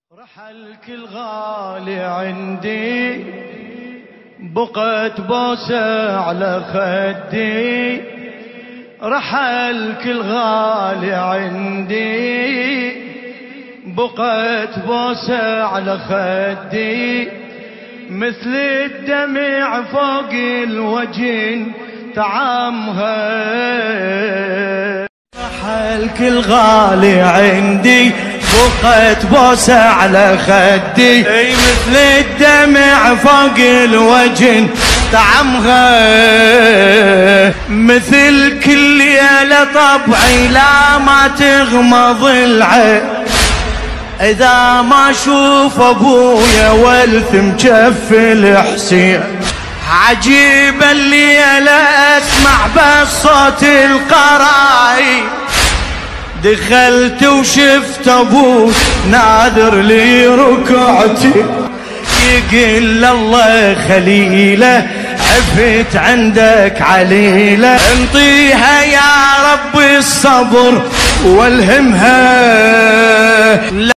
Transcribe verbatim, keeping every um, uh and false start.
رحلك الغالي عندي بقت بوسة على خدي، رحلك الغالي عندي بقت بوسة على خدي، مثل الدمع فوق الوجه طعمها. رحلك الغالي عندي بقت بوسة على خدي، مثل الدمع فوق الوجه طعمها، مثل كل ليلة طبعي لا ما تغمض العين، إذا ما أشوف أبويا والثم جف الحسين. عجيبة الليلة أسمع بس صوت القراي، دخلت وشفت أبوي ناذر لي ركعتي، يقول الله خليله عفت عندك عليله، انطيها يا رب الصبر والهمها.